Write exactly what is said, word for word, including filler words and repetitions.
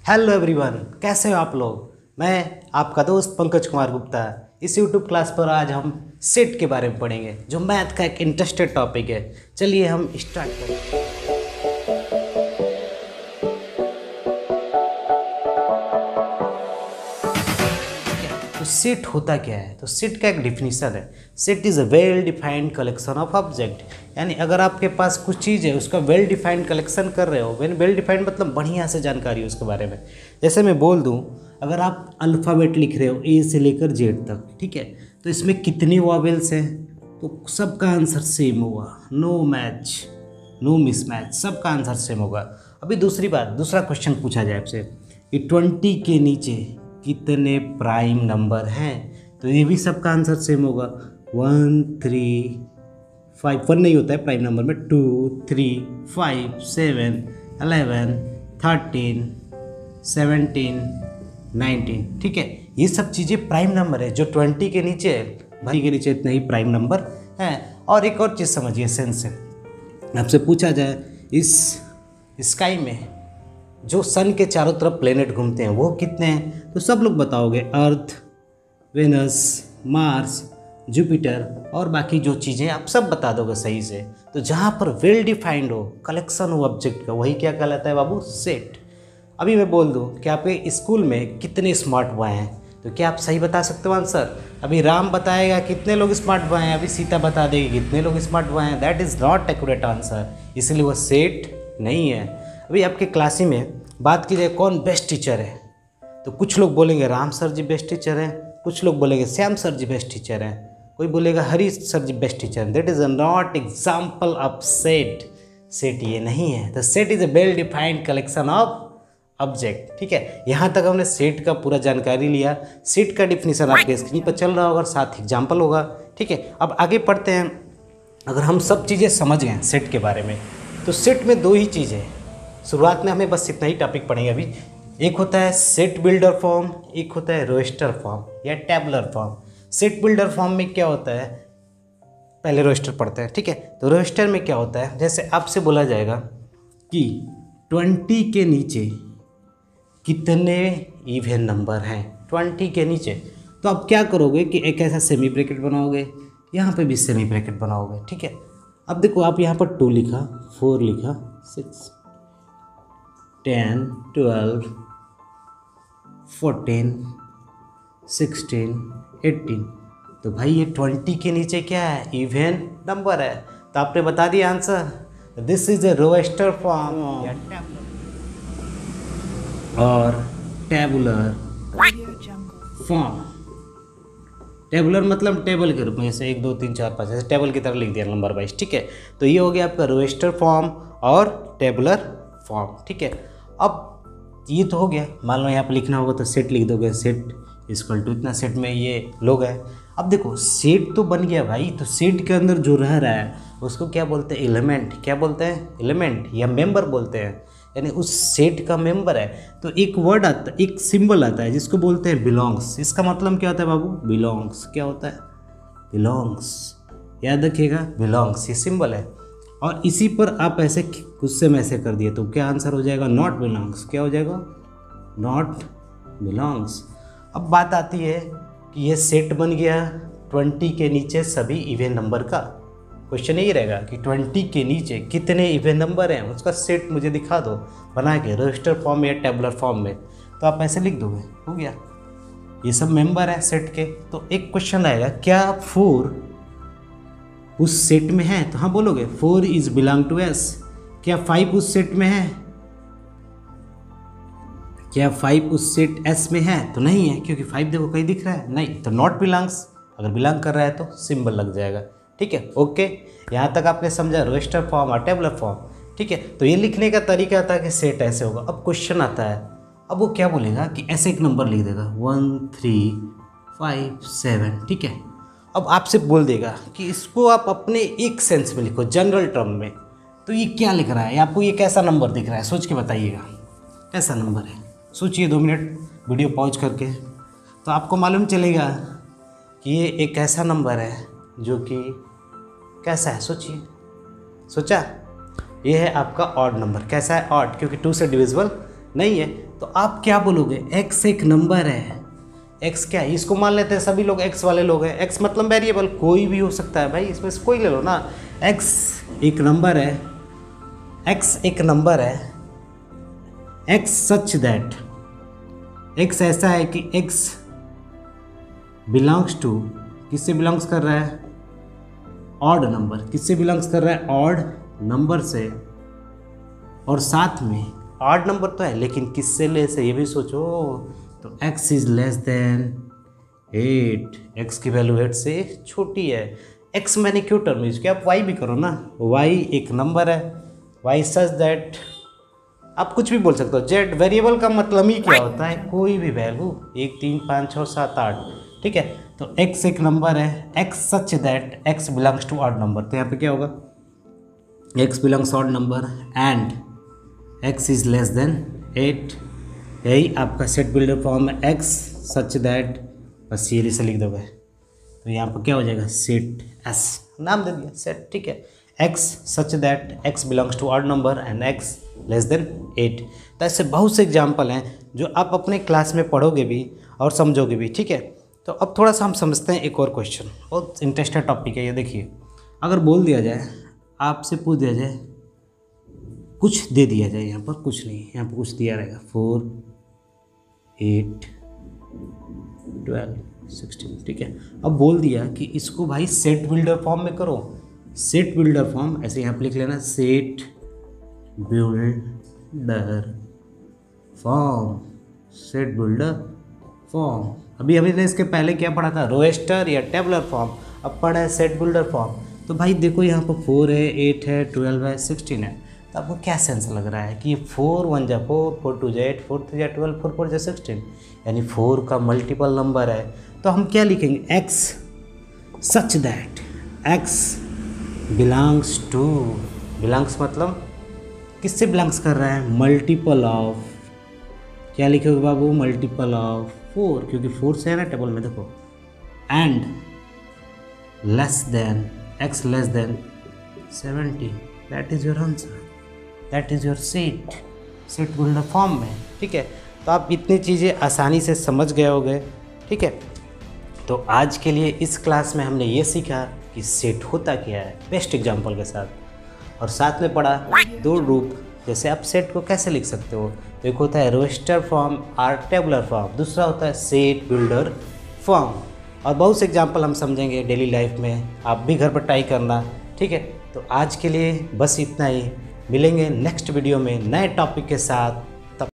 Hello everyone, कैसे हो आप लोग। मैं आपका दोस्त पंकज कुमार गुप्ता। इस यूट्यूब क्लास पर आज हम सेट के बारे में पढ़ेंगे, जो मैथ का एक इंटरेस्टेड टॉपिक है। चलिए हम स्टार्ट करें। तो सेट होता क्या है? तो सेट का एक डिफिनीशन है, set is a well defined collection of object. यानी अगर आपके पास कुछ चीज़ है, उसका वेल डिफाइंड कलेक्शन कर रहे हो। वेल वेल डिफाइंड मतलब बढ़िया से जानकारी है उसके बारे में। जैसे मैं बोल दूं, अगर आप अल्फ़ाबेट लिख रहे हो ए से लेकर जेड तक, ठीक है, तो इसमें कितनी वॉवेल्स हैं, तो सबका आंसर सेम होगा। नो मैच, नो मिसमैच, सबका आंसर सेम होगा। अभी दूसरी बात, दूसरा क्वेश्चन पूछा जाए आपसे कि ट्वेंटी के नीचे कितने प्राइम नंबर हैं, तो ये भी सबका आंसर सेम होगा। वन थ्री फाइव, वन नहीं होता है प्राइम नंबर में, two three five seven eleven thirteen seventeen nineteen, ठीक है, ये सब चीज़ें प्राइम नंबर है जो ट्वेंटी के नीचे है। भाई के नीचे इतना ही प्राइम नंबर है। और एक और चीज़ समझिए, सेंस है। आपसे पूछा जाए इस स्काई में जो सन के चारों तरफ प्लेनेट घूमते हैं वो कितने हैं, तो सब लोग बताओगे अर्थ, वेनस, मार्स, जुपिटर और बाकी जो चीज़ें आप सब बता दोगे सही से। तो जहाँ पर वेल डिफाइंड हो, कलेक्शन हो ऑब्जेक्ट का, वही क्या कहलाता है बाबू? सेट। अभी मैं बोल दूँ कि आपके स्कूल में कितने स्मार्ट बॉय हैं, तो क्या आप सही बता सकते हो आंसर? अभी राम बताएगा कितने लोग स्मार्ट बॉय हैं, अभी सीता बता देगी कितने लोग स्मार्ट बॉय हैं। That is not accurate answer, इसलिए वो सेट नहीं है। अभी आपके क्लास में बात की जाए कौन बेस्ट टीचर है, तो कुछ लोग बोलेंगे Ram sir ji best teacher हैं, कुछ लोग बोलेंगे Shyam sir ji best teacher हैं, कोई बोलेगा Hari sir ji best teacher हैं। That is a not example of set. Set ये नहीं है। The set is a well defined collection of object, ठीक है। यहाँ तक हमने सेट का पूरा जानकारी लिया। सेट का डिफिनीशन आपके स्क्रीन पर चल रहा होगा, साथ एग्जाम्पल होगा, ठीक है। अब आगे पढ़ते हैं। अगर हम सब चीज़ें समझ गए सेट के बारे में, तो सेट में दो ही चीज़ें हैं। शुरुआत में हमें बस इतना ही टॉपिक पढ़ेंगे अभी। एक होता है सेट बिल्डर फॉर्म, एक होता है रोस्टर फॉर्म या tabular form. Set builder form में क्या होता है, पहले रोस्टर पढ़ते हैं, ठीक है। तो रोस्टर में क्या होता है, जैसे आपसे बोला जाएगा कि ट्वेंटी के नीचे कितने इवन नंबर हैं, ट्वेंटी के नीचे, तो आप क्या करोगे कि एक ऐसा सेमी ब्रैकेट बनाओगे, यहाँ पे भी सेमी ब्रैकेट बनाओगे, ठीक है। अब देखो, आप यहाँ पर टू लिखा, फोर लिखा, six, ten, twelve, fourteen, sixteen, eighteen, तो भाई ये ट्वेंटी के नीचे क्या है? इवन नंबर है। तो आपने बता दिया answer. This is a roster form और टेबुलर फॉर्म। टेबुलर मतलब टेबल के रूप में, जैसे एक दो तीन चार पाँच, जैसे टेबल की तरह लिख दिया नंबर वाइज, ठीक है। तो ये हो गया आपका रोस्टर फॉर्म और टेबुलर फॉर्म, ठीक है। अब ये तो हो गया। मान लो यहाँ पर लिखना होगा तो सेट लिख दोगे, सेट इक्वल टू इतना, सेट में ये लोग हैं। अब देखो सेट तो बन गया भाई, तो सेट के अंदर जो रह रहा है उसको क्या बोलते हैं? एलिमेंट। क्या बोलते हैं? एलिमेंट या मेंबर बोलते हैं। यानी उस सेट का मेंबर है। तो एक वर्ड आता है, एक सिंबल आता है जिसको बोलते हैं बिलोंग्स। इसका मतलब क्या होता है बाबू? बिलोंग्स। क्या होता है? बिलोंग्स। याद रखिएगा, बिलोंग्स ये सिंबल है। और इसी पर आप ऐसे गुस्से में ऐसे कर दिए तो क्या आंसर हो जाएगा? Not belongs. क्या हो जाएगा? Not belongs. अब बात आती है कि ये सेट बन गया ट्वेंटी के नीचे सभी इवन नंबर का। क्वेश्चन यही रहेगा कि ट्वेंटी के नीचे कितने इवन नंबर हैं, उसका सेट मुझे दिखा दो बना के रजिस्टर फॉर्म या टेबुलर फॉर्म में। तो आप ऐसे लिख दोगे, हो गया। ये सब मेंबर हैं सेट के। तो एक क्वेश्चन आएगा, क्या फोर उस सेट में है? तो हाँ बोलोगे, four is belong to S. क्या फाइव उस सेट में है? क्या फाइव उस सेट एस में है? तो नहीं है, क्योंकि फाइव देखो कहीं दिख रहा है नहीं, तो नॉट बिलोंग्स। अगर बिलोंग कर रहा है तो सिंबल लग जाएगा, ठीक है। ओके, यहाँ तक आपने समझा रजिस्टर फॉर्म और टेबुलर फॉर्म, ठीक है। तो ये लिखने का तरीका था कि सेट ऐसे होगा। अब क्वेश्चन आता है, अब वो क्या बोलेगा कि ऐसे एक नंबर लिख देगा वन थ्री फाइव सेवन, ठीक है। अब आपसे बोल देगा कि इसको आप अपने एक सेंस में लिखो, जनरल टर्म में। तो ये क्या लिख रहा है? आपको ये कैसा नंबर दिख रहा है? सोच के बताइएगा, कैसा नंबर है? सोचिए दो मिनट वीडियो पॉज करके, तो आपको मालूम चलेगा कि ये एक ऐसा नंबर है जो कि कैसा है। सोचिए, सोचा? ये है आपका ऑड नंबर। कैसा है? ऑड, क्योंकि टू से डिविजिबल नहीं है। तो आप क्या बोलोगे, एक्स एक नंबर है। एक्स क्या है, इसको मान लेते हैं सभी लोग एक्स वाले लोग हैं। एक्स मतलब वेरिएबल, कोई भी हो सकता है भाई, इसमें से कोई ले लो ना। एक्स एक नंबर है, एक्स एक नंबर है, एक्स सच दैट, एक्स ऐसा है कि एक्स बिलोंग्स टू, किससे बिलोंग्स कर रहा है, ऑड नंबर, किससे बिलोंग्स कर रहा है, ऑड नंबर से, और साथ में ऑड नंबर तो है लेकिन किससे लेस है ये भी सोचो। तो x is less than eight, x की वैल्यू एट से छोटी है। x मैंने क्यों टर्म यूज किया, आप y भी करो ना, y एक नंबर है, y सच दैट, आप कुछ भी बोल सकते हो। z वेरिएबल का मतलब ही क्या होता है, कोई भी वैल्यू, एक तीन पाँच छः सात आठ, ठीक है। तो x एक नंबर है, x such that x belongs to odd number, तो यहाँ पे क्या होगा, x belongs odd number and x is less than eight, यही आपका सेट बिल्डर फॉर्म है, x सच दैट, बस सीरी से लिख दोगे तो यहाँ पर क्या हो जाएगा, सेट s, नाम दे दिया सेट, ठीक है। x such that x belongs to odd number and x less than eight. तो ऐसे बहुत से एग्जाम्पल हैं जो आप अपने क्लास में पढ़ोगे भी और समझोगे भी, ठीक है। तो अब थोड़ा सा हम समझते हैं एक और क्वेश्चन, बहुत इंटरेस्टिंग टॉपिक है ये। देखिए, अगर बोल दिया जाए, आपसे पूछ दिया जाए, कुछ दे दिया जाए, यहाँ पर कुछ नहीं, यहाँ पर कुछ दिया रहेगा, फोर एट ट्वेल्व सिक्सटीन, ठीक है। अब बोल दिया कि इसको भाई सेट बिल्डर फॉर्म में करो, सेट बिल्डर फॉर्म, ऐसे यहाँ पर लिख लेना, set builder form, set builder form. अभी अभी ने इसके पहले क्या पढ़ा था, रोस्टर या टेबलर फॉर्म, अब पढ़ा है सेट बिल्डर फॉर्म। तो भाई देखो यहाँ पर फोर है, एट है, ट्वेल्व है, सिक्सटीन है, तो आपको क्या सेंस लग रहा है कि ये फोर वन जा फोर, फोर टू जा एट, फोर थ्री जा ट्वेल्व, फोर फोर जा सिक्सटीन, यानी फोर का मल्टीपल नंबर है। तो हम क्या लिखेंगे, x such that x belongs to, belongs मतलब किससे बिलोंग्स कर रहा है, मल्टीपल ऑफ, क्या लिखोगे बाबू, मल्टीपल ऑफ फोर, क्योंकि फोर से है ना टेबल में, देखो, and less than, x less than seventy, that is your answer, that is your set, set builder form में, ठीक है। तो आप इतनी चीज़ें आसानी से समझ गए होंगे, ठीक है। तो आज के लिए इस क्लास में हमने ये सीखा कि सेट होता क्या है, बेस्ट एग्जांपल के साथ, और साथ में पढ़ा दो रूप, जैसे आप सेट को कैसे लिख सकते हो, तो एक होता है रोस्टर फॉर्म और टेबुलर फॉर्म, दूसरा होता है सेट बिल्डर फॉर्म, और बहुत से एग्जांपल हम समझेंगे डेली लाइफ में, आप भी घर पर ट्राई करना, ठीक है। तो आज के लिए बस इतना ही, मिलेंगे नेक्स्ट वीडियो में नए टॉपिक के साथ।